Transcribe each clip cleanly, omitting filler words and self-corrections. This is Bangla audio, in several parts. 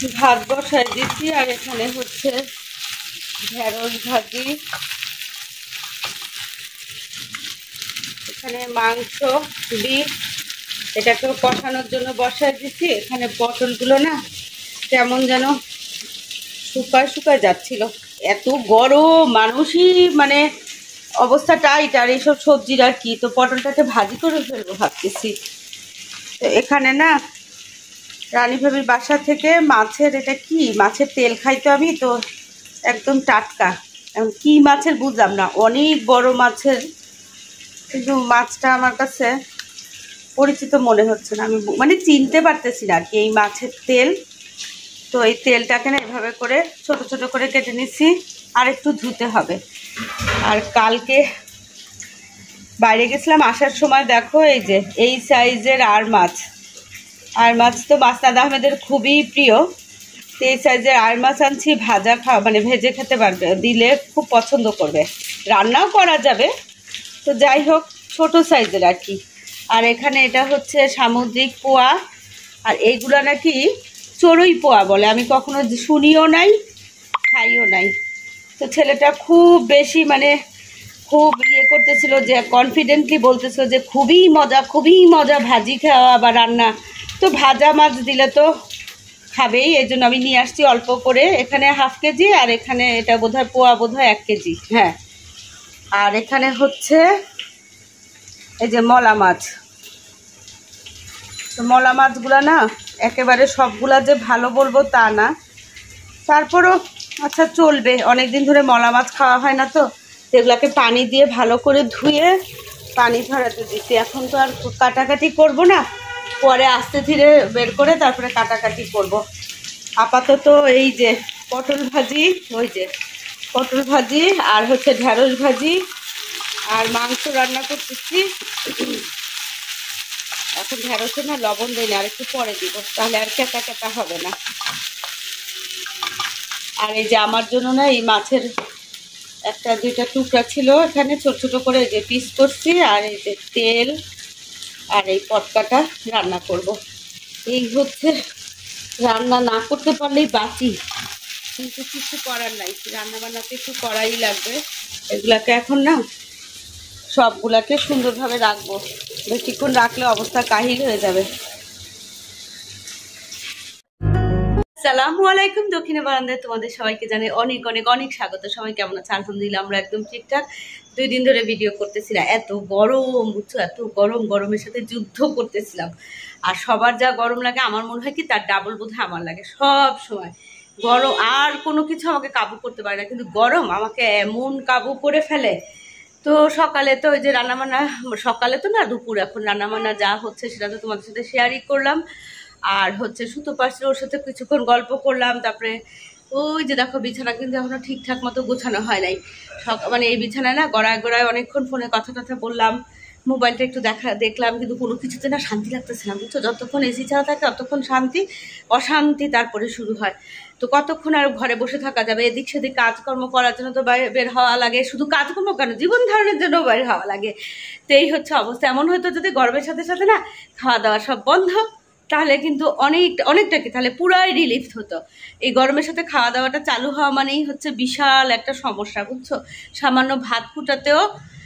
ভাত বসাই দিচ্ছি আর এখানে হচ্ছে ঢেঁড়স ভাজি, এখানে মাংস বিফ এটাকে কষানোর জন্য বসাই দিচ্ছি। এখানে পটলগুলো না কেমন যেন শুকায় শুকায় যাচ্ছিল, এত গরম মানুষই মানে অবস্থা টাইট। আর এইসব সবজির আর কি, তো পটলটাকে ভাজি করে ফেলবো ভাবতেছি। তো এখানে না রানী ভাবির বাসা থেকে মাছের, এটা কি মাছের তেল খাইতো আমি, তো একদম টাটকা। এখন কি মাছের বুঝলাম না, অনেক বড় মাছের, কিন্তু মাছটা আমার কাছে পরিচিত মনে হচ্ছে না, আমি মানে চিনতে পারতেছি না আর কি এই মাছের তেল। তো এই তেলটাকে না এভাবে করে ছোট ছোট করে কেটে নিচ্ছি, আর একটু ধুতে হবে। আর কালকে বাইরে গেছিলাম, আসার সময় দেখো এই যে এই সাইজের আর মাছ তো মাসনাদ আহমেদের খুবই প্রিয়। তো এই সাইজের আর মাছ আনছি, ভাজা মানে ভেজে খেতে পারবে, দিলে খুব পছন্দ করবে, রান্নাও করা যাবে। তো যাই হোক ছোট সাইজের আর কি। আর এখানে এটা হচ্ছে সামুদ্রিক পোয়া, আর এইগুলো নাকি চড়ুই পোয়া বলে, আমি কখনো শুনিও নাই খাইও নাই। তো ছেলেটা খুব বেশি মানে খুব করতেছিল, যে কনফিডেন্টলি বলতেছিল যে খুবই মজা ভাজি খাওয়া বা রান্না। তো ভাজা মাছ দিলে তো খাবেই, এই জন্য আমি নিয়ে আসছি অল্প করে। এখানে হাফ কেজি, আর এখানে এটা বোধহয় পোয়া, বোধহয় 1 কেজি। হ্যাঁ, আর এখানে হচ্ছে এই যে মলা মাছ। তো মলা মাছগুলো না একেবারে সবগুলা যে ভালো বলবো তা না, তারপরও আচ্ছা চলবে, অনেক দিন ধরে মলা মাছ খাওয়া হয় না। তো এগুলাকে পানি দিয়ে ভালো করে ধুয়ে পানি ঝরাতে দিচ্ছি। এখন তো আর কাটাকাটি করব না, পরে আস্তে ধীরে বের করে তারপরে কাটাকাটি করব। আপাতত এই যে পটল ভাজি, ওই যে পটল ভাজি আর হচ্ছে ঢেঁড়স ভাজি আর মাংস রান্না করতেছি। এখন ঢেঁড়সে না লবণ দিই না, আর একটু পরে দিব, তাহলে আর কেটা কেটা হবে না। আর এই যে আমার জন্য না এই মাছের একটা দুইটা টুকরা ছিল, এখানে ছোট ছোট করে যে পিস করছি। আর এই যে তেল আর এই পটকাটা রান্না করব। এই হচ্ছে, রান্না না করতে পারলেই বাঁচি, কিন্তু কিছু করার নাই, রান্না বান্নাতে একটু করাই লাগবে। এগুলাকে এখন না সবগুলাকে সুন্দরভাবে রাখবো, বেশিক্ষণ রাখলে অবস্থা কাহিল হয়ে যাবে। আসসালামু আলাইকুম, দক্ষিণে বারান্দায় তোমাদের সবাইকে জানাই অনেক অনেক অনেক স্বাগত। সবাই কেমন আছে? আলহামদুলিল্লাহ আমরা একদম ঠিকঠাক। 2 দিন ধরে ভিডিও করতেছি না, এত গরম বুঝছো, এত গরম, গরমের সাথে যুদ্ধ করতেছিলাম। আর সবার যা গরম লাগে আমার মনে হয় কি তার ডাবল বোধহয় আমার লাগে সব সময়। গরম আর কোনো কিছু আমাকে কাবু করতে পারে না, কিন্তু গরম আমাকে এমন কাবু করে ফেলে। তো সকালে তো ওই যে রান্নাবান্না, সকালে তো না দুপুর, এখন রান্নাবান্না যা হচ্ছে সেটা তো তোমাদের সাথে শেয়ারই করলাম। আর হচ্ছে সুতো পাশে ওর সাথে কিছুক্ষণ গল্প করলাম। তারপরে ওই যে দেখো বিছানা কিন্তু এখনো ঠিকঠাক মতো গোছানো হয় নাই। মানে এই বিছানায় না গড়ায় গড়ায় অনেকক্ষণ ফোনে কথা টথা বললাম, মোবাইলটা একটু দেখলাম, কিন্তু কোনো কিছুতে না শান্তি লাগতেছে না বুঝছো। যতক্ষণ এসি ছাড়া থাকে ততক্ষণ শান্তি, অশান্তি তারপরে শুরু হয়। তো কতক্ষণ আর ঘরে বসে থাকা যাবে? এদিক সেদিক কাজকর্ম করার জন্য তো বের হওয়া লাগে, শুধু কাজকর্ম কেন জীবন ধারণের জন্য বের হওয়া লাগে। তো এই হচ্ছে অবস্থা। এমন হয়তো যদি গরমের সাথে সাথে না খাওয়া দাওয়া সব বন্ধ, তাহলে কিন্তু অনেকটা কি তাহলে পুরাই রিলিফ হতো। এই গরমের সাথে খাওয়া দাওয়াটা চালু হওয়া মানেই হচ্ছে বিশাল একটা সমস্যা বুঝছো। সামান্য ভাত ফুটাতেও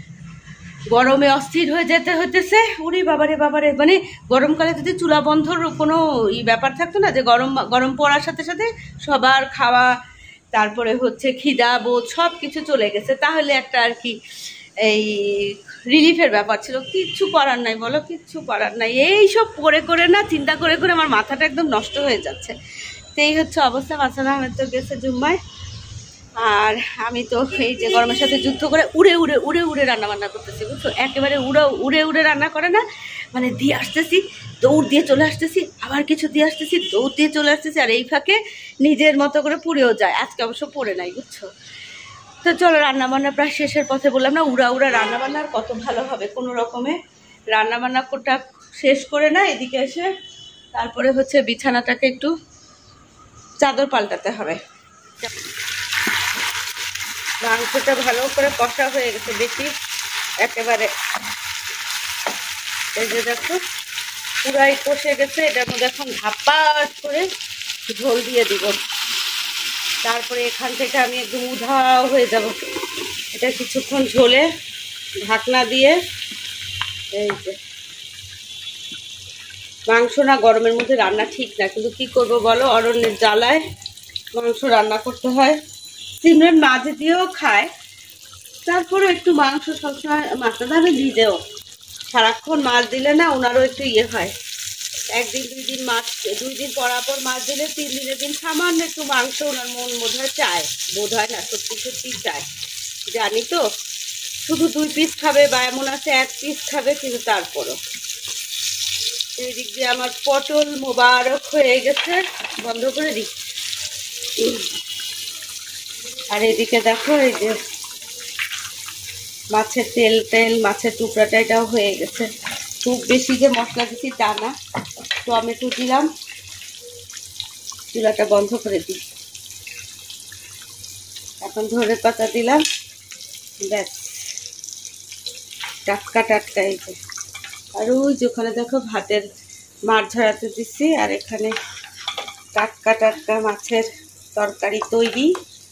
গরমে অস্থির হয়ে যেতে হইতেছে। উরি বাবারে বাবারে, মানে গরমকালে যদি চুলা বন্ধর কোনো ব্যাপার থাকতো না, যে গরম পড়ার সাথে সাথে সবার খাওয়া, তারপরে হচ্ছে খিদা বোধ সব কিছু চলে গেছে, তাহলে একটা আর কি এই রিলিফের ব্যাপার ছিল। কিচ্ছু করার নাই বলো, কিচ্ছু করার নাই। এইসব করে করে না, চিন্তা করে করে আমার মাথাটা একদম নষ্ট হয়ে যাচ্ছে। তো এই হচ্ছে অবস্থা। মাসুদ আহমেদ তো গেছে জুম্মায়, আর আমি তো এই যে গরমের সাথে যুদ্ধ করে উড়ে উড়ে উড়ে উড়ে রান্না বান্না করতেছি বুঝছো। একেবারে উড়ে উড়ে রান্না করে না, মানে দিয়ে আসতেছি, দৌড় দিয়ে চলে আসতেছি, আবার কিছু দিয়ে আসতেছি, দৌড় দিয়ে চলে আসতেছি। আর এই ফাঁকে নিজের মতো করে পুড়েও যায়। আজকে অবশ্য পড়ে নাই বুঝছো। তো চলো রান্নাবান্না প্রায় শেষের পথে। বললাম না উড়া উড়া রান্নাবান্না আর কত ভালো হবে, কোনো রকমে রান্নাবান্না কোটা শেষ করে না এদিকে এসে তারপরে হচ্ছে বিছানাটাকে একটু চাদর পাল্টাতে হবে। মাংসটা ভালো করে কষা হয়ে গেছে বেশি, একেবারে এই যে দেখো পুরাই কষে গেছে। এটার মধ্যে এখন ধাপাস করে ঝোল দিয়ে দিব, তারপরে এখান থেকে আমি একদম উধাও হয়ে যাব। এটা কিছুক্ষণ ঝোলে ঢাকনা দিয়ে, এই যে মাংস না গরমের মধ্যে রান্না ঠিক না, কিন্তু কি করব বলো, অরণ্যের জ্বালায় মাংস রান্না করতে হয়। সিমরান মাঝে দিয়েও খায়, তারপরে একটু মাংস সবসময় মাছটা ধারে দিদেও, সারাক্ষণ মাছ দিলে না ওনারও একটু ইয়ে হয়। একদিন 2 দিন মাছ, 2 দিন পর মাছ দিলে 3 দিনের দিন সামান্য একটু মাংস ওনার মন বোধহয় চায়, বোধহয় না সত্যি সত্যি চায়, জানি তো। শুধু 2 পিস খাবে বা এমন আছে 1 পিস খাবে, কিন্তু তারপরও। এই দিক দিয়ে আমার পটল মোবারক হয়ে গেছে, বন্ধ করে দিই। আর এদিকে দেখো, এই যে মাছের তেল মাছের টুকরাটা এটাও হয়ে গেছে। খুব বেশি যে মশলা দিচ্ছি তা না, টমেটো দিলাম, চুলাটা বন্ধ করে দিই। এখন ধনে পাতা দিলাম, ব্যাস টাটকা টাটকা। এই যে আর ওই যে ওখানে দেখো ভাতের মাছ ঝরাতে দিচ্ছি, আর এখানে টাটকা টাটকা মাছের তরকারি তৈরি।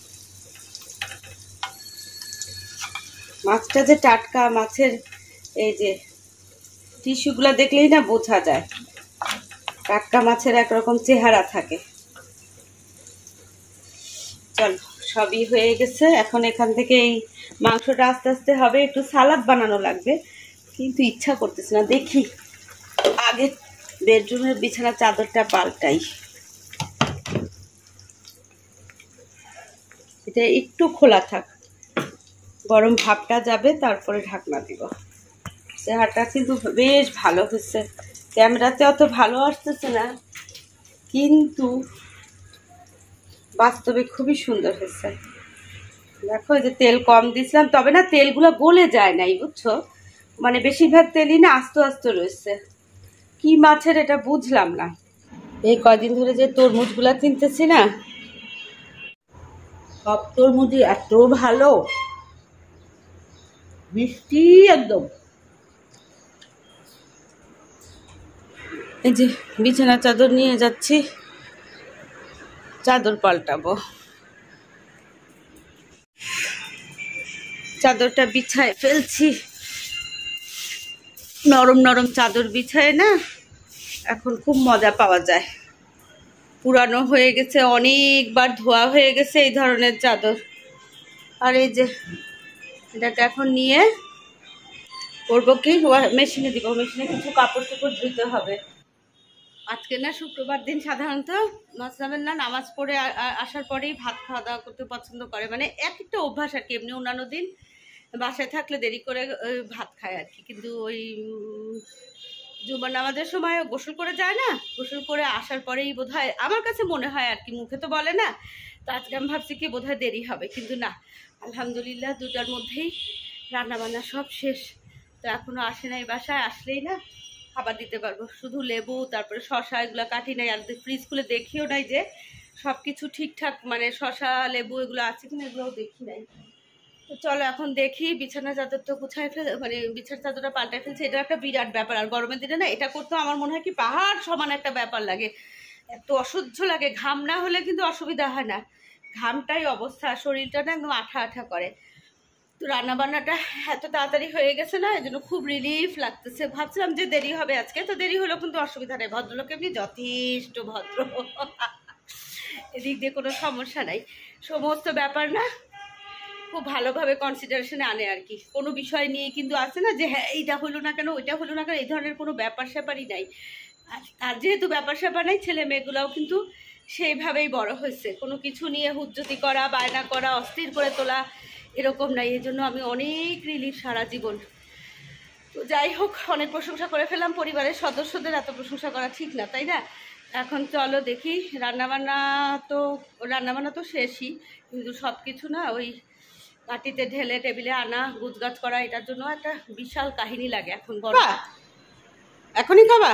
মাছটা যে টাটকা, মাছের এই যে টিস্যুগুলো দেখলেই না বোঝা যায়, টাটকা মাছের একরকম চেহারা থাকে। চলো, সবই হয়ে গেছে। এখন এখান থেকে এই মাংসটা আস্তে আস্তে হবে, একটু সালাদ বানানো লাগবে, কিন্তু ইচ্ছা করতেছে না। দেখি আগে বেডরুমের বিছানার চাদরটা পাল্টাই, এটা একটু খোলা থাক, গরম ভাবটা যাবে, তারপরে ঢাকনা দিব। চেহারাটা কিন্তু বেশ ভালো হচ্ছে, ক্যামেরাতে অত ভালো আসতেছে না, কিন্তু বাস্তবে খুবই সুন্দর হয়েছে। দেখো, এই যে তেল কম দিয়েছিলাম, তবে না তেলগুলো গলে যায় নাই, বুঝছো, মানে বেশিরভাগ তেলই না আস্তে আস্তে রয়েছে। কি মাছের এটা বুঝলাম না। এই কয়দিন ধরে যে তরমুজগুলা কিনতেছি না, সব তরমুজই এত ভালো, মিষ্টি একদম। এই যে বিছানা চাদর নিয়ে যাচ্ছি, চাদর পাল্টাবো। চাদরটা বিছায় ফেলছি, নরম নরম চাদর বিছায় না এখন খুব মজা পাওয়া যায়। পুরানো হয়ে গেছে, অনেকবার ধোয়া হয়ে গেছে এই ধরনের চাদর। আর এই যে এটাকে এখন নিয়ে করবো কি, মেশিনে দিব, মেশিনে কিছু কাপড় চোপড় ধুতে হবে। আজকে না শুক্রবার দিন সাধারণত মাসলামের না নামাজ পড়ে আসার পরেই ভাত খাওয়া দাওয়া করতে পছন্দ করে, মানে এক একটা অভ্যাস আর কি। এমনি অন্যান্য দিন বাসায় থাকলে দেরি করে ভাত খায় আর কি, কিন্তু ওই জুমার নামাজের সময় গোসল করে যায় না, গোসল করে আসার পরেই বোধহয়, আমার কাছে মনে হয় আর কি, মুখে তো বলে না, তো আজকে আমি ভাবছি কি বোধহয় দেরি হবে, কিন্তু না, আলহামদুলিল্লাহ 2টার মধ্যেই রান্না বান্না সব শেষ। তো এখনো আসে নাই, বাসায় আসলেই না খাবার দিতে পারবো। শুধু লেবু, তারপরে শশা, এগুলো কাটি নাই, আর ফ্রিজ খুলে দেখিও নাই যে সব কিছু ঠিকঠাক, মানে শশা লেবু এগুলো আছে কিনা, এগুলোও দেখি নাই। তো চলো এখন দেখি। বিছানা চাদর তো গুছাই মানে বিছানা চাদরটা পাল্টাই ফেলছে, এটা একটা বিরাট ব্যাপার। আর গরমের দিনে না এটা করতে আমার মনে হয় কি পাহাড় সমান একটা ব্যাপার লাগে, এত অসহ্য লাগে। ঘাম না হলে কিন্তু অসুবিধা হয় না, ঘামটাই অবস্থা, শরীরটা না একদম আঠা আঠা করে। তো রান্নাবান্নাটা এত তাড়াতাড়ি হয়ে গেছে না, এই জন্য খুব রিলিফ লাগতেছে। ভাবছিলাম যে দেরি হবে আজকে, তো দেরি হলো কিন্তু অসুবিধা নেই, ভদ্রলোক এমনি যথেষ্ট ভদ্র, এদিক দিয়ে কোনো সমস্যা নাই। সমস্ত ব্যাপার না খুব ভালোভাবে কনসিডারেশনে আনে আর কি, কোনো বিষয় নিয়ে কিন্তু আছে না যে হ্যাঁ এইটা হলো না কেন, ওইটা হলো না কেন, এই ধরনের কোনো ব্যাপার স্যাপারই নাই। আর যেহেতু ব্যাপার স্যাপার নাই, ছেলে মেয়েগুলাও কিন্তু সেইভাবেই বড় হয়েছে, কোনো কিছু নিয়ে হুজ্জতি করা, বায়না করা, অস্থির করে তোলা এরকম নাই। এই জন্য আমি অনেক রিলিফ সারা জীবন। তো যাই হোক, অনেক প্রশংসা করে ফেললাম, পরিবারের সদস্যদের এত প্রশংসা করা ঠিক না, তাই না? এখন চলো দেখি, রান্নাবান্না তো শেষই, কিন্তু সব কিছু না ওই বাটিতে ঢেলে টেবিলে আনা, গুছগাছ করা, এটার জন্য একটা বিশাল কাহিনী লাগে। এখন এখনই খাবা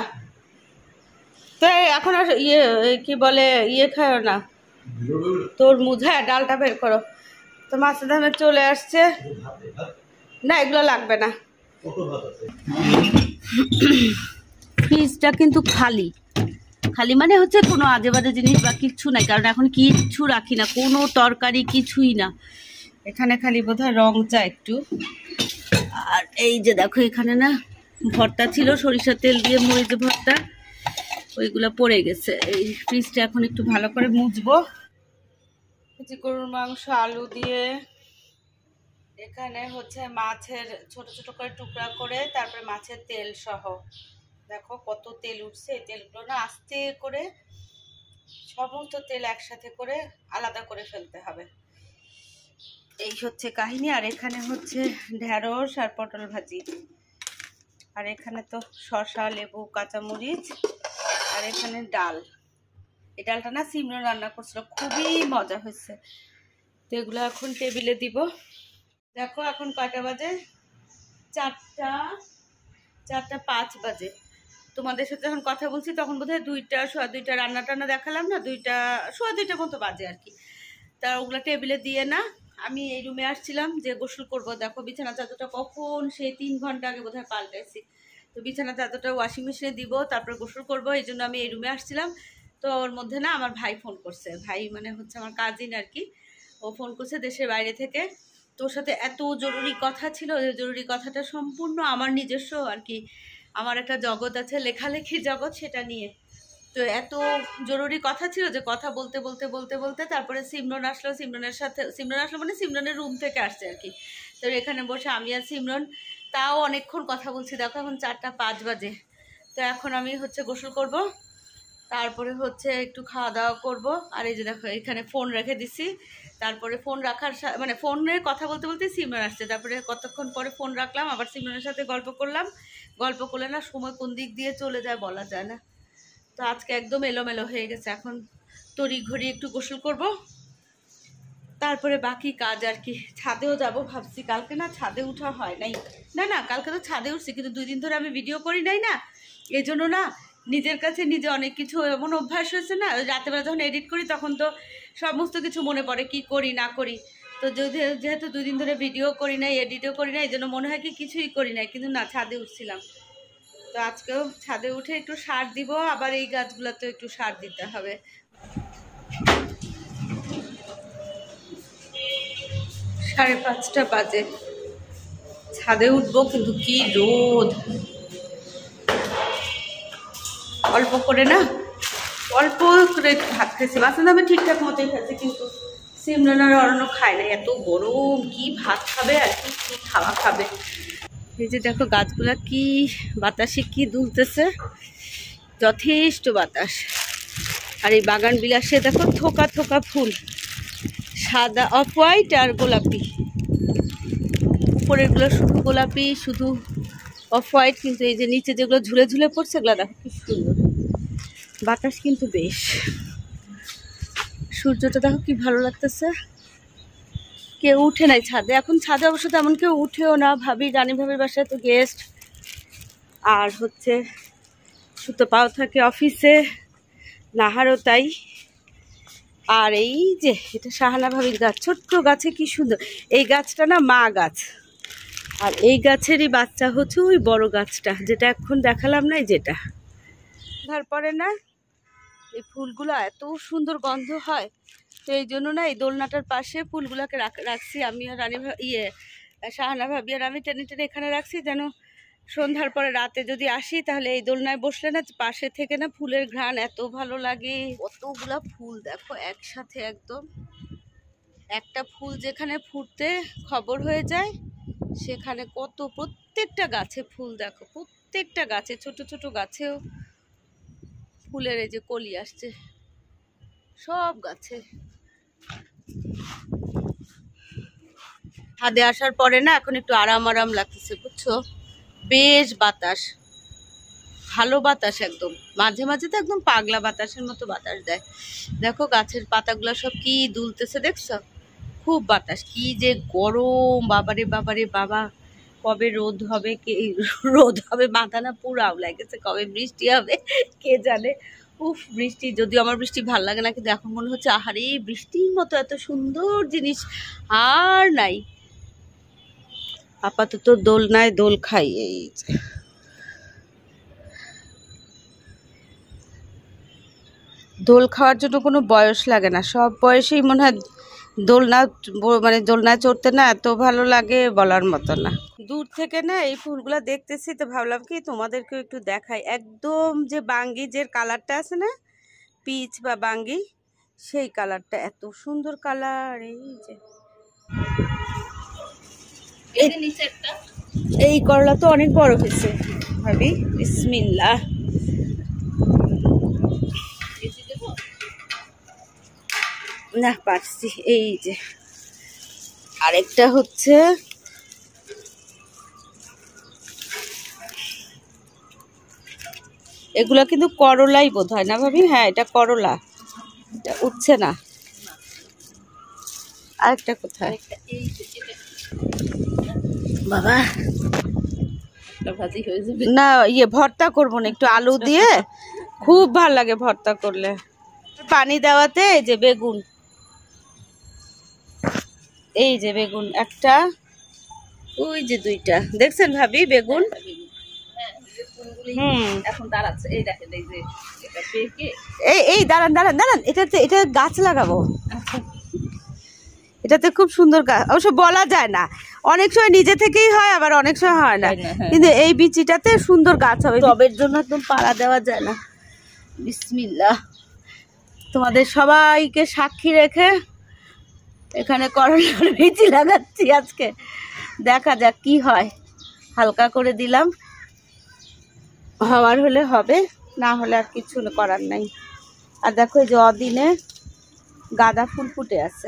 তো, এখন আর কি বলে খাও না, তোর মুঝে ডালটা বের করো। তো মাছের দামে চলে আসছে না, এগুলো লাগবে না। ফ্রিজটা কিন্তু খালি, খালি মানে হচ্ছে কোনো আজে বাজে জিনিস বা কিচ্ছু নাই, কারণ এখন কিচ্ছু রাখি না, কোনো তরকারি কিছুই না। এখানে খালি বোধহয় রং চা একটু। আর এই যে দেখো এখানে না ভর্তা ছিল সরিষার তেল দিয়ে মরিচ ভর্তা, ওইগুলো পড়ে গেছে। এই ফ্রিজটা এখন একটু ভালো করে মুছবো। গরুর মাংস আলু দিয়ে, এখানে হচ্ছে মাছের ছোট ছোট করে টুকরা করে, তারপরে মাছের তেল সহ দেখো কত তেল উঠছে। এই তেলগুলো না আস্তে করে সমস্ত তেল একসাথে করে আলাদা করে ফেলতে হবে, এই হচ্ছে কাহিনী। আর এখানে হচ্ছে ঢেঁড়স আর পটল ভাজি, আর এখানে তো শসা লেবু কাঁচামরিচ, আর এখানে ডাল। এই ডালটা না সিমরন রান্না করছিল, খুবই মজা হয়েছে। তো এগুলো এখন টেবিলে দিব। দেখো এখন কয়টা বাজে, 4:05 বাজে। তোমাদের সাথে যখন কথা বলছি তখন বোধহয় 2টা সোয়া 2টা রান্না টান্না দেখালাম না, 2টা সোয়া 2টা মতো বাজে আর কি। তা ওগুলো টেবিলে দিয়ে না আমি এই রুমে আসছিলাম যে গোসল করব। দেখো বিছানা চাদরটা কখন সেই 3 ঘন্টা আগে বোধহয় পাল্টাইছি। তো বিছানা চাদরটা ওয়াশিং মেশিনে দিব, তারপর গোসল করব, এই জন্য আমি এই রুমে আসছিলাম। তো ওর মধ্যে না আমার ভাই ফোন করছে, ভাই মানে হচ্ছে আমার কাজিন আর কি। ও ফোন করছে দেশের বাইরে থেকে। তোর সাথে এত জরুরি কথা ছিল, যে জরুরি কথাটা সম্পূর্ণ আমার নিজস্ব আর কি, আমার একটা জগৎ আছে লেখালেখির জগৎ, সেটা নিয়ে। তো এত জরুরি কথা ছিল যে কথা বলতে বলতে বলতে বলতে তারপরে সিমরন আসলো। সিমরন আসলো মানে সিমরনের রুম থেকে আসছে আর কি। তো এখানে বসে আমি আর সিমরন তাও অনেকক্ষণ কথা বলছি। দেখো এখন 4:05 বাজে। তো এখন আমি হচ্ছে গোসল করব, তারপরে হচ্ছে একটু খাওয়া দাওয়া করব। আর এই যে দেখো এখানে ফোন রেখে দিছি। তারপরে ফোন রাখার মানে ফোনে কথা বলতে বলতে সিমরন আসছে, তারপরে কতক্ষণ পরে ফোন রাখলাম, আবার সিমরনের সাথে গল্প করলাম। গল্প করলে না সময় কোন দিক দিয়ে চলে যায় বলা যায় না। তো আজকে একদম এলোমেলো হয়ে গেছে। এখন তড়ি ঘড়ি একটু গোসল করব, তারপরে বাকি কাজ আর কি। ছাদেও যাব ভাবছি, কালকে না ছাদে উঠা হয় নাই। না কালকে তো ছাদে উঠছি, কিন্তু 2 দিন ধরে আমি ভিডিও করি নাই না, এই জন্য না নিজের কাছে নিজে অনেক কিছু এমন অভ্যাস হয়েছে না। রাতেবেলা যখন এডিট করি তখন তো সমস্ত কিছু মনে পড়ে কি করি না করি। তো যেহেতু 2 দিন ধরে ভিডিও করি নাই, এডিটও করি নাই, এই জন্য মনে হয় কি কিছুই করি নাই। কিন্তু না, ছাদে উঠছিলাম। তো আজকেও ছাদে উঠে একটু সার দিব, আবার এই গাছগুলোতে একটু সার দিতে হবে। 5:30 বাজে, ছাদে উঠবো, কিন্তু কি রোদ। অল্প করে না, অল্প করে ভাত খেয়েছি, বাসন আমি ঠিকঠাক মতোই খাচ্ছি, কিন্তু সিমরন আর অরণ্য খায় না। এত গরম, কি ভাত খাবে আর কি খাওয়া খাবে। এই যে দেখো গাছগুলা কি বাতাসে কি দুলতেছে, যথেষ্ট বাতাস। আর এই বাগান বিলাসে দেখো থোকা থোকা ফুল, সাদা অফ হোয়াইট আর গোলাপি। উপরেরগুলো শুধু গোলাপি, শুধু অফ হোয়াইট, কিন্তু এই যে নিচে যেগুলো ঝুলে ঝুলে পড়ছে এগুলো দেখো কি সুন্দর। বাতাস কিন্তু বেশ, সূর্যটা দেখো কি ভালো লাগতেছে। কেউ উঠে নাই ছাদে, এখন ছাদে অবশ্য তেমন কেউ উঠেও না। রানী ভাবির বাসায় তো গেস্ট, আর হচ্ছে সুতো পাও থাকে অফিসে, নাহারও তাই। আর এই যে এটা শাহানা ভাবির গাছ, ছোট্ট গাছে কি সুন্দর। এই গাছটা না মা গাছ, আর এই গাছেরই বাচ্চা হচ্ছে ওই বড় গাছটা যেটা এখন দেখালাম না, যেটা। তারপরে না এই ফুলগুলো এত সুন্দর গন্ধ হয়, তো এই জন্য না এই দোলনাটার পাশে ফুলগুলোকে রাখছি আমি আর রানী শাহানা ভাবি আর আমি টেনে টেনে এখানে রাখছি, যেন সন্ধ্যার পরে রাতে যদি আসি তাহলে এই দোলনায় বসলে না পাশে থেকে না ফুলের ঘ্রাণ এত ভালো লাগে। কতগুলা ফুল দেখো একসাথে, একদম একটা ফুল যেখানে ফুটতে খবর হয়ে যায় সেখানে কত, প্রত্যেকটা গাছে ফুল দেখো, প্রত্যেকটা গাছে ছোট ছোট গাছেও ফুলের এই যে কলি আসছে সব গাছে। ছাদে আসার পরে না এখন একটু আরাম আরাম লাগতেছে, বুঝছো, বেশ বাতাস, ভালো বাতাস একদম। মাঝে মাঝে তো একদম পাগলা বাতাসের মতো বাতাস দেয়। দেখো গাছের পাতাগুলো সব কি দুলতেছে দেখছো, খুব বাতাস। কি যে গরম, বাবারে বাবারে বাবা, কবে রোদ হবে মাথা না পুরো আউলাই গেছে, কবে বৃষ্টি হবে কে জানে। উফ, বৃষ্টি, যদিও আমার বৃষ্টি ভালো লাগে না, কিন্তু এখন মনে হচ্ছে আহারে বৃষ্টির মতো এত সুন্দর জিনিস আর নাই। আপাতত দোলনায় দোল খাই। এই দোল খাওয়ার জন্য কোনো বয়স লাগে না, সব বয়সেই মনে হয় দোলনা মানে দোলনায় চড়তে না এত ভালো লাগে বলার মতো না। দূর থেকে না এই ফুলগুলো দেখতেছি তো ভাবলাম কি তোমাদেরকেও একটু দেখাই। একদম যে বাঙ্গি যে কালারটা আছে না, পিচ বা বাঙ্গি, সেই কালারটা, এত সুন্দর কালার। এই যে নিচে একটা এই করলা তো অনেক বড় হয়েছে ভাবি। বিসমিল্লাহ। না পারছি। এই যে আরেকটা হচ্ছে এগুলা কিন্তু করলাই বোধ হয় না ভাবি? হ্যাঁ এটা করলা, এটা উঠছে না। আরেকটা কোথায় বাবা? না ইয়ে ভর্তা করবো না, একটু আলু দিয়ে খুব ভালো লাগে ভর্তা করলে। পানি দেওয়াতে এই যে বেগুন, এই যে বেগুন একটা, ওই যে দুইটা দেখছেন ভাবি বেগুন। এখন দাঁড়াচ্ছে, এই দেখেন এই যে এটা পেকে, এই দাঁড়ান দাঁড়ান দাঁড়ান, এটা গাছ লাগাবো। এটাতে খুব সুন্দর গাছ, অবশ্য বলা যায় না, অনেক সময় নিজে থেকেই হয় আবার অনেক সময় হয় না, কিন্তু এই বিচিটাতে সুন্দর গাছ হবে। টবের জন্য একদম পাড়া দেওয়া যায় না। বিসমিল্লাহ। তোমাদের সবাইকে সাক্ষী রেখে এখানে করলার বিচি লাগাচ্ছি আজকে, দেখা যাক কি হয়। হালকা করে দিলাম, হওয়ার হলে হবে, না হলে আর কিছু করার নাই। আর দেখো এই যে অদিনে গাঁদা ফুল ফুটে আছে।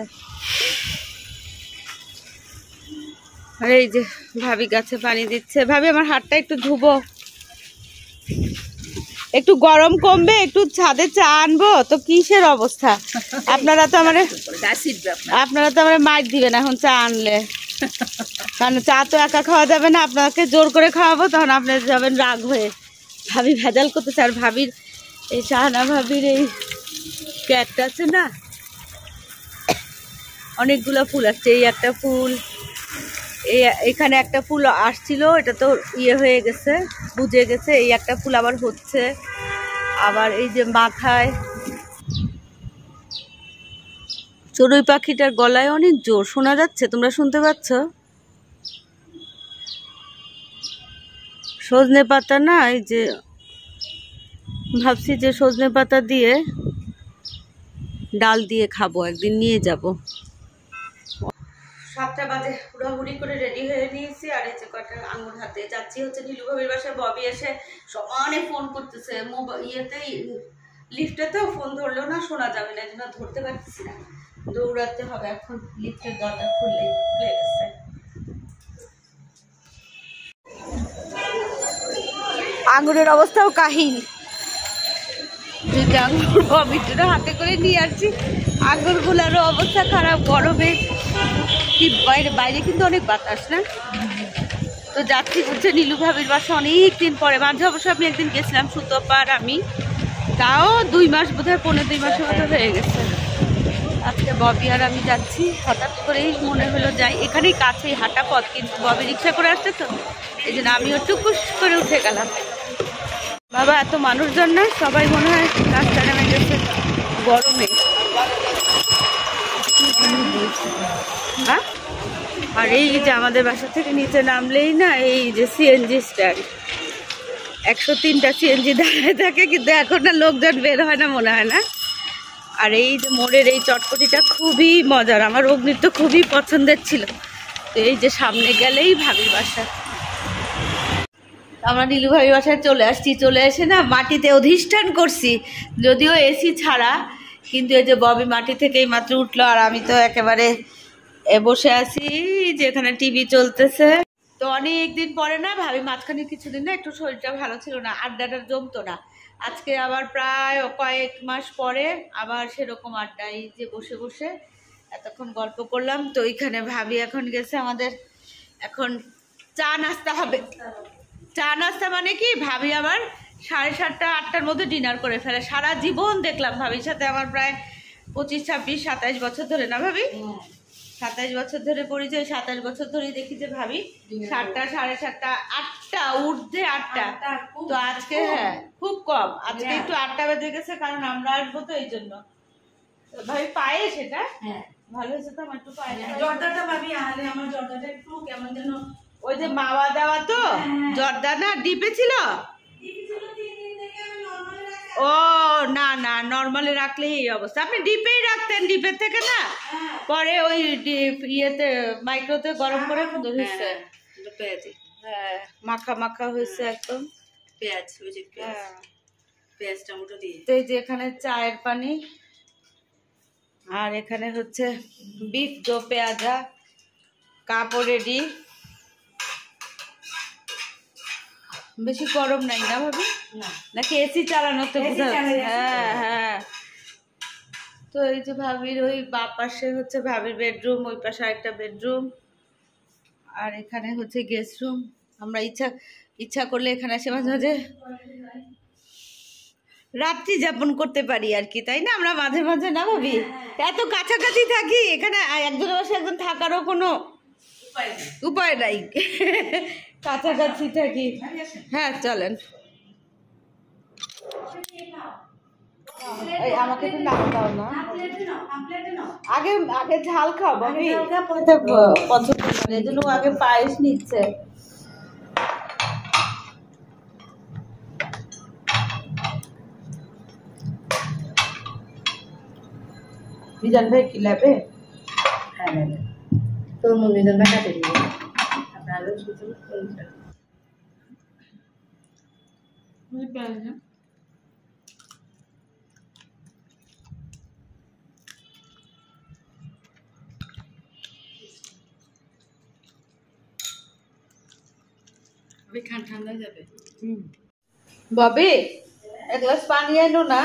আর এই যে ভাবি গাছে পানি দিচ্ছে। ভাবি আমার হাতটা একটু ধুবো, একটু গরম কমবে, একটু ছাদে চা আনবো তো কিসের অবস্থা। আপনারা তো আমার মাইর দিবেন এখন চা আনলে, কারণ চা তো একা খাওয়া যাবে না, আপনাকে জোর করে খাওয়াবো, তখন আপনি যাবেন রাগ হয়ে। ভাবি ভেজাল করতেছে। আর ভাবির এই শাহানা ভাবির এই ক্যাটটা আছে না, অনেকগুলো ফুল আসছে। এই একটা ফুল, এখানে একটা ফুল আসছিল, এটা তো ইয়ে হয়ে গেছে, বুঝে গেছে। এই একটা ফুল আবার হচ্ছে, আবার এই যে মাথায় চড়ুই পাখিটার গলায় অনেক জোর শোনা যাচ্ছে, তোমরা শুনতে পাচ্ছ? সজনে পাতা না, এই যে ভাবছি যে সজনে পাতা দিয়ে ডাল দিয়ে খাবো, একদিন নিয়ে যাব। 7টা বাজে, হুড়াহুড়ি করে রেডি হয়ে নিয়েছি। আর এই যে কয়েকটা আঙুর হাতে যাচ্ছি হচ্ছে নীলু ভাবির বাসায়। ববি এসে সমানে ফোন করতেছে, ইয়েতেই লিফটেতেও ফোন ধরলো না, শোনা যাবে না, এই জন্য ধরতে পারতেছি না, দৌড়াতে হবে। এখন লিফটের দরজা খুলে গেছে। আঙুরের অবস্থাও কাহিল, দুইটা আঙুর ববিটা হাতে করে নিয়ে আসছি। আঙুরগুলোরও অবস্থা খারাপ, গরমে কি বাইরে কিন্তু অনেক বাতাস না, তো যাচ্ছি হচ্ছে নীলু ভাবির বাসা অনেক দিন পরে। মাঝে অবশ্য আমি একদিন গেছিলাম সুতপা আর আমি, তাও 2 মাস বোধহয়, 1.5-2 মাসের মতো হয়ে গেছে। আজকে ববি আর আমি যাচ্ছি, হঠাৎ করেই মনে হলো যাই, এখানেই কাছেই হাঁটা পথ, কিন্তু ববি রিক্সা করে আসছে তো এই জন্য আমিও টুকুস করে উঠে গেলাম। বাবা এত মানুষজন না, সবাই মনে হয় রাস্তা নেমে গেছে গরমে। হ্যাঁ, আর এই যে আমাদের বাসা থেকে নিচে নামলেই না এই যে সিএনজি স্ট্যান্ড, 103টা সিএনজি দাঁড়ায় থাকে, কিন্তু এখন না লোকজন বের হয় না মনে হয় না। আর এই যে মোড়ের এই চটপটিটা খুবই মজার, আমার অগ্নির তো খুবই পছন্দের ছিল। তো এই যে সামনে গেলেই ভাবির বাসা। আমরা নীলু ভাবির বাসায় চলে আসছি। চলে এসে না মাটিতে অধিষ্ঠান করছি, যদিও এসি ছাড়া, কিন্তু এই যে ববি মাটি থেকেই মাত্র উঠলো, আর আমি তো একেবারে বসে আছি, যেখানে টিভি চলতেছে। তো অনেকদিন পরে না ভাবি, মাঝখানে কিছুদিন না একটু শরীরটা ভালো ছিল না, আড্ডাটা জমতো না। আজকে আবার প্রায় কয়েক মাস পরে আবার সেরকম আড্ডায় যে বসে বসে এতক্ষণ গল্প করলাম। তো ওইখানে ভাবি এখন গেছে, আমাদের এখন চা নাস্তা হবে। চা নাস্তা মানে কি, ভাবি আবার 7:30-8টার মধ্যে ডিনার করে ফেলে। সারা জীবন দেখলাম ভাবির সাথে আমার প্রায় 25, 26, 27 বছর ধরে, না ভাবি? 27 বছর ধরে পরিচয়, 27 বছর ধরেই দেখি যে ভাবি 7টা 7:30 8টা ঊর্ধ্বে 8টা। তো আজকে হ্যাঁ খুব কম, আজকে একটু 8টা বেজে গেছে, কারণ আমরা আসবো তো এই জন্য। ভাবি পায়ে সেটা হ্যাঁ ভালো হয়েছে তো, আমার একটু পায়ে জর্দাটা ভাবি আলে, আমার জর্দাটা একটু কেমন যেন ওই যে মাওয়া দেওয়া তো জর্দা না ডিপে ছিল। ও না না, নরমালে রাখলেই এই অবস্থা। আপনি ডিপেই রাখতেন, ডিপের থেকে না পরে ওই ইয়েতে মাইক্রোতে গরম করে হয়েছে, হ্যাঁ মাখা মাখা হয়েছে একদম। পেঁয়াজ ওই যে পেঁয়াজ টমেটো দিয়ে। তো এই যে এখানে চায়ের পানি, আর এখানে হচ্ছে বিফ দো পেঁয়াজা, কাপও রেডি। বেশি গরম নাই না ভাবি, নাকি এসি চালানো? তো হ্যাঁ হ্যাঁ। তো এই যে ভাবির ওই বাঁ পাশে হচ্ছে ভাবির বেডরুম, ওই পাশে একটা বেডরুম, আর এখানে হচ্ছে গেস্ট রুম। আমরা ইচ্ছা করলে এখানে এসে মাঝে মাঝে রাত্রি যাপন করতে পারি আর কি, তাই না? আমরা মাঝে মাঝে না ভাবি, এত কাছাকাছি থাকি, এখানে একজনের বসে একজন থাকারও কোনো উপায় নাই, কাছাকাছি থাকি। হ্যাঁ চলেন, আমাকে একটু নাম দাও না, আগে আগে ঝাল খাও ভাবি, পছন্দ করে এই জন্য আগে পায়েস নিচ্ছে। মিজান ভাই কি লাগবে? হ্যাঁ নেবে তো মিজান ভাই কাটে দিবে, আপনার আলু সুতো কোনটা ওই পায় না। ঠান্ডা যাবে। ববি এক গ্লাস পানি আনো না।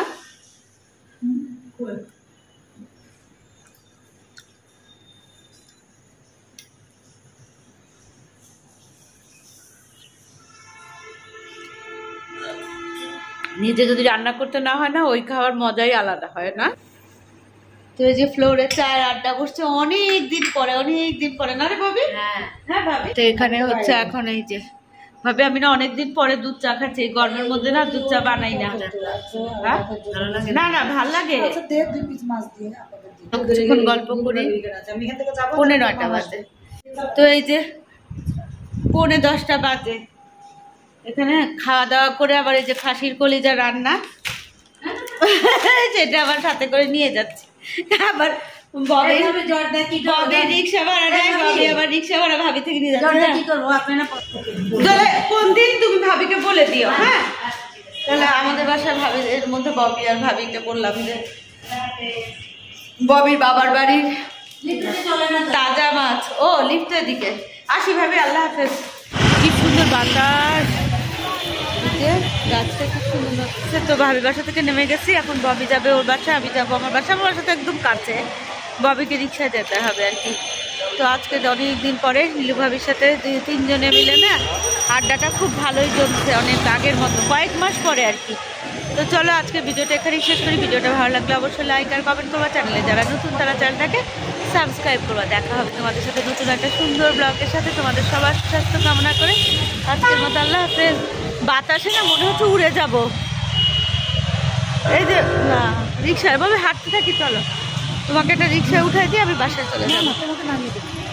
নিজে যদি রান্না করতে না হয় না, ওই খাওয়ার মজাই আলাদা হয় না? তো এই যে ফ্লোরে চায়ের আড্ডা বসছে অনেক দিন পরে না রে ভাবি? হ্যাঁ ভাবি। তো এখানে হচ্ছে এখন এই যে ভাবি, আমি না অনেকদিন পরে দুধ চা খাচ্ছি, গরমের মধ্যে না দুধ চা বানাই না। না না ভাল লাগে, কিছুক্ষণ গল্প করি, 9:15 বাজে। তো এই যে 9:45 বাজে, এখানে খাওয়া দাওয়া করে আবার এই যে খাসির কলিজা রান্না, সেটা আবার সাথে করে নিয়ে যাচ্ছি। আবার রিক্সা ভাড়া নেয়, ববি আবার রিক্সা ভাড়া ভাবি থেকে নিয়ে যাচ্ছে। কোন দিন তুমি ভাবিকে বলে দিও, হ্যাঁ? তাহলে আমাদের বাসায় ভাবি, এর মধ্যে ববি আর ভাবিকে বললাম যে ববির বাবার বাড়ির তাজা মাছ। ও লিফটের দিকে আসি ভাবি, আল্লাহ হাফেজ। কি সুন্দর বাতাস, গাছটা খুব সুন্দর লাগছে। তো ভাবির বাসা থেকে নেমে গেছি, এখন ববি যাবে ওর বাসা, আমি যাবো আমার বাসা। আমার বাসা তো একদম কাছে, ববিকে রিক্সায় যেতে হবে আর কি। তো আজকে অনেক দিন পরে নীলু ভাবির সাথে 2-3 জনে মিলে না আড্ডাটা খুব ভালোই জমছে, অনেক আগের মতো, কয়েক মাস পরে আর কি। তো চলো আজকে ভিডিওটা এখানেই শেষ করি। ভিডিওটা ভালো লাগলে অবশ্যই লাইক আর কমেন্ট করবা, চ্যানেলে যারা নতুন তারা চ্যানেলটাকে সাবস্ক্রাইব করবা। দেখা হবে তোমাদের সাথে নতুন একটা সুন্দর ব্লগের সাথে। তোমাদের সবার স্বাস্থ্য কামনা করে আজকের মতো আল্লাহ হাফেজ। বাতাসে না মনে হচ্ছে উড়ে যাব। এই যে না রিক্সায় ভাবে হাঁটতে থাকি, চলো তোমাকে একটা রিক্সায় উঠাই দিয়ে আমি বাসায় চলে যাবো।